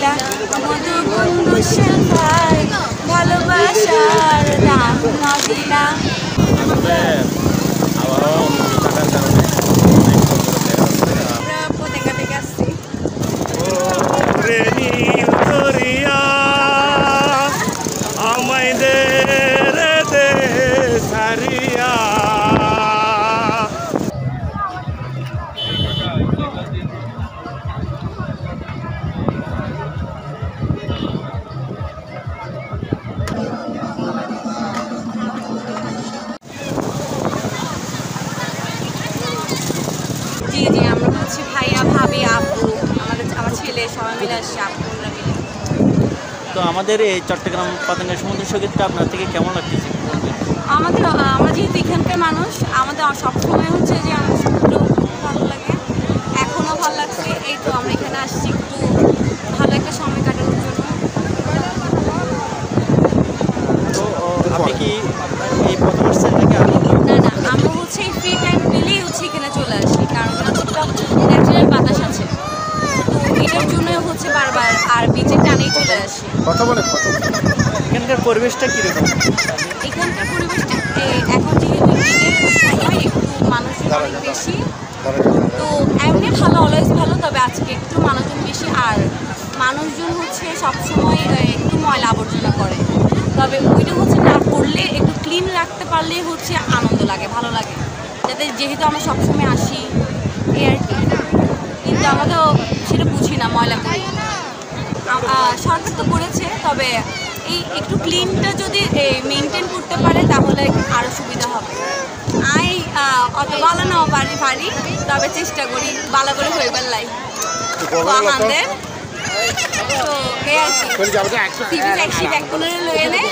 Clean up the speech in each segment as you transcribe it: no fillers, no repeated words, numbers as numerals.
দিলা মধু বন্ধু ভাই ভালোবাসার দাম না দিলা। আমরা পতেঙ্গা থেকে আসছি। জি জি, আমরা হচ্ছে ভাইয়া ভাবি আপু আমার ছেলে সবাই মিলে আসছি, আপুরা মিলে। তো আমাদের এই চট্টগ্রাম পতেঙ্গা সমুদ্র সৈকতটা আপনার থেকে কেমন লাগতেছে? আমরা যেহেতু এখানকার মানুষ, আমাদের সবসময় হচ্ছে যে আমার সমুদ্র ভালো লাগে, এখনও ভালো লাগছে। এই তো আমরা এখানে আসছি একটু ভালো একটা সময় কাটানোর জন্য। তো আপনি কি এই প্রথম আসছেন নাকি আগে? না না, আমরা হচ্ছে এই ফ্রি টাইম পেলেই হচ্ছে এখানে চলে আসি, কারণ এখানে একটা ন্যাচারাল বাতাস আছে, তো এটার জন্যই হচ্ছে বারবার আর বিচের টানেই চলে আসি। এখানকার পরিবেশটা কীরকম? এখানকার পরিবেশটা এখন যেহেতু ঈদের সময় একটু মানুষজন অনেক বেশি, তো এমনি ভালো, অলওয়েজ ভালো, তবে আজকে একটু মানুষজন বেশি। আর মানুষজন হচ্ছে সবসময় একটু ময়লা আবর্জনা করে, তবে ওইটা হচ্ছে না করলে, একটু ক্লিন রাখতে পারলে হচ্ছে আনন্দ লাগে, ভালো লাগে, যাতে যেহেতু আমরা সবসময় আসি এই আর কি। কিন্তু আমরা তো সেটা বুঝি না, ময়লা করি। সরকার তো করেছে, তবে এই একটু ক্লিনটা যদি মেনটেন করতে পারে তাহলে আরও সুবিধা হবে। অত ভালো নাও পারি, তবে চেষ্টা করি ভালো করে হয়ে বেড়াই আমাদের। তো এই আর কি ট্যাক্সি ব্যাগ করে লয়ে নে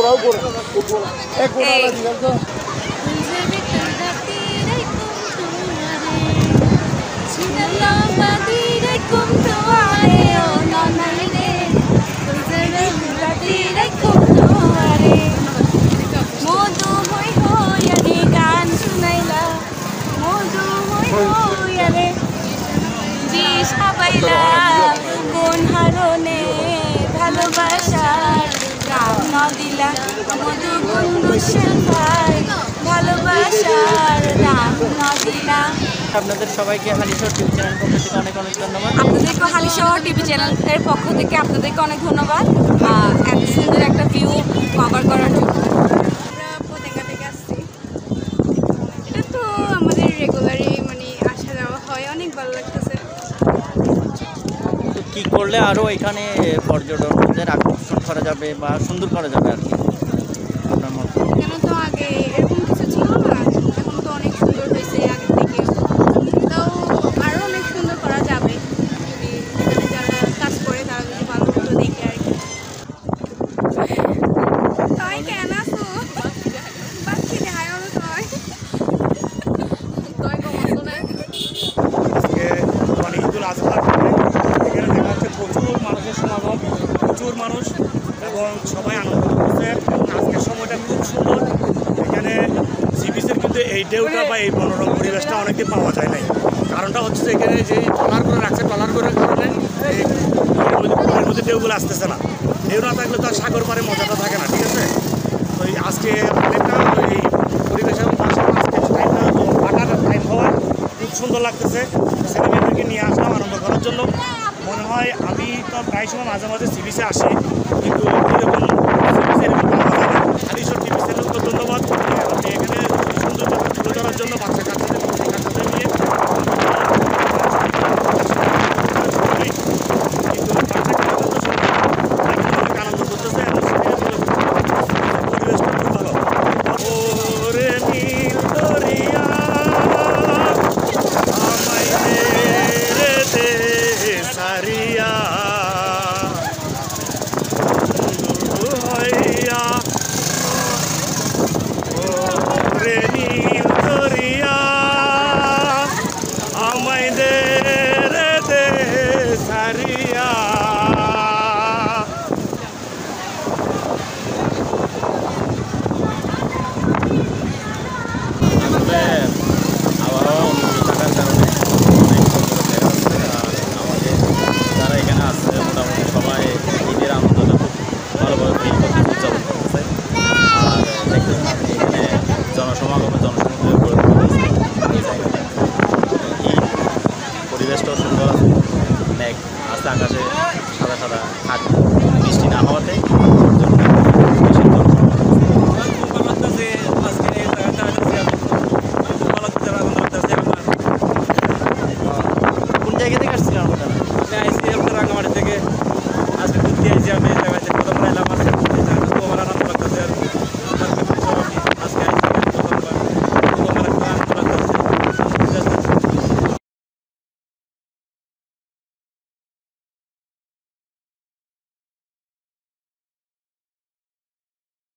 মধু হই হইয়ারে গান শুনাইলা, মধু হই হইয়ারে বিষ হাবাইলা, কোন হারণে ভালোবাসার দাম না দিলা মধু বন্ধু ভাই ভালোবাসার দাম না দিলা। আপনাদের সবাইকে হালিশহর টিভি চ্যানেল পক্ষ থেকে অনেক অনেক ধন্যবাদ। আপনাদেরকে হালিশহর টিভি চ্যানেলের পক্ষ থেকে আপনাদেরকে অনেক ধন্যবাদ এত সুন্দর একটা ভিউ কভার করার জন্য। আমরা পতেঙ্গা থেকে আসছি। এটা তো আমাদের রেগুলারই মানে আসা যাওয়া হয়, অনেক ভালো লাগতেছে। তো কী করলে আরও এখানে পর্যটকদের আকর্ষণ করা যাবে বা সুন্দর করা যাবে আর কি আপনার মত? কেন তো আগে এরকম কিছু ছিল না, এখন তো অনেক সুন্দর হয়েছে আগের থেকে, তাও আরও অনেক সুন্দর করা যাবে যদি এখানে যারা কাজ করে তারা যদি ভালো মতো দেখে আর কি। তাই কেন আসো বাচ্চি দেখায় অনেক সময় তাই কমাতো না। আজকে মানে ঈদুল আজহার এখানে দেখা যাচ্ছে প্রচুর মানুষের সমাগম, প্রচুর মানুষ এবং সবাই আনন্দ করছে। আজকের সময়টা খুব সুন্দর। এখানে সি বিচের কিন্তু এই ঢেউটা বা এই মনোরম পরিবেশটা অনেকদিন পাওয়া যায় নাই। কারণটা হচ্ছে যে এখানে যে ট্রলার করে রাখছে, ট্রলার করার কারণে এই এর মধ্যে ঢেউগুলো আসতেছে না। ঢেউ না থাকলে তো আর সাগর পাড়ে মজাটা থাকে না, ঠিক আছে? তো আজকে অনেকটা এই পরিবেশ এবং আজকে টাইমটা কাটার টাইম হওয়ায় খুব সুন্দর লাগতেছে। ছেলেমেয়েদেরকে নিয়ে আসলাম আনন্দ করার জন্য। মনে হয় আমি তো প্রায় সময় মাঝে মাঝে সি বিচে আসি, কিন্তু এরকম সি বিচে এরকম পাওয়া যায় না। হালিশহর টিভি চ্যানেলকে ধন্যবাদ। আপনি এখানে সৌন্দর্যটা তুলে ধরার জন্য বাচ্চা কাচ্চাদের নিয়ে কিন্তু অনেক আনন্দ করতেছে এবং পরিবেশটা খুব ভালো। ওরে নীল দরিয়া সারিয়া হইয়া ওরে নীল দরিয়া আমায় দে সারিয়া। আবহাওয়া অনুকূল থাকার কারণে অনেক সুন্দর জায়গা আছে। আর আমাদের যারা এখানে আছে মোটামুটি সবাই আকাশে সাদা সাদা আর বৃষ্টি না হওয়াতে